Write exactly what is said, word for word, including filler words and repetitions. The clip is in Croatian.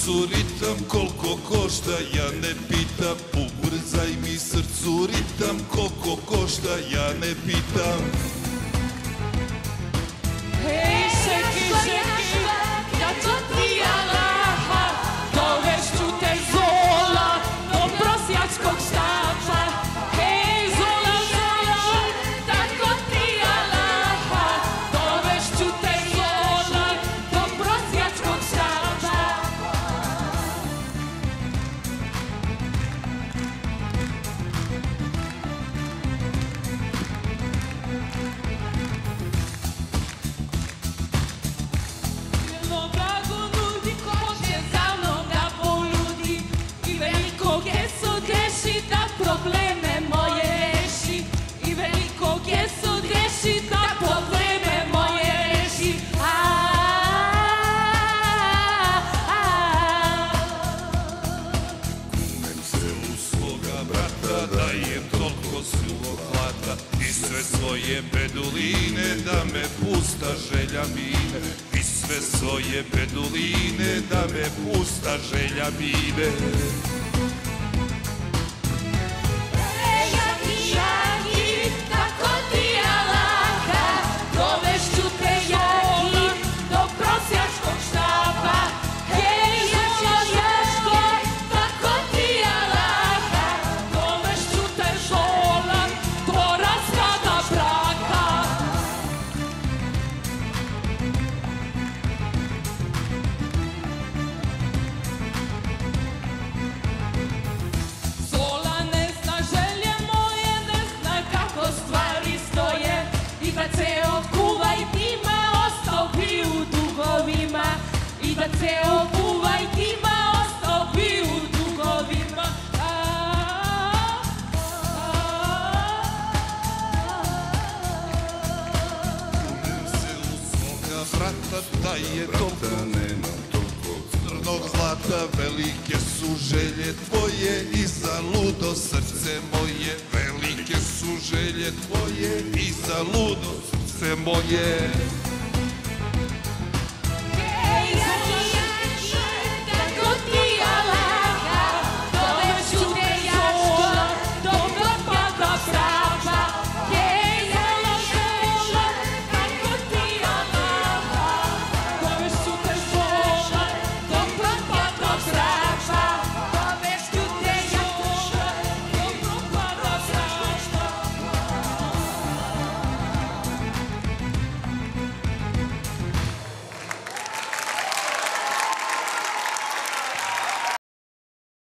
srcu ritam, koliko košta, ja ne pitam. Ubrzaj mi srcu ritam, koliko košta, ja ne pitam. Hej, šeki, šeki, ja to ti Allaha, dovešću te Zola do prosjačkog štapa. Hej, Zola, Zola, tako ti Allaha, dovešću te Zola do prosjačkog štapa. Probleme moje reši i velikog Jesu greši da probleme moje reši. Kunem se u svoga brata da je toliko suvohlata i sve svoje beduline da me pusta želja mine. I sve svoje beduline da me pusta želja mine. I da ceo buvaj tima ostao bi u dugovima. Kunem se u svoga brata da je toliko crnog zlata. Velike su želje tvoje i zaludo srce moje. Velike su želje tvoje i zaludo srce moje.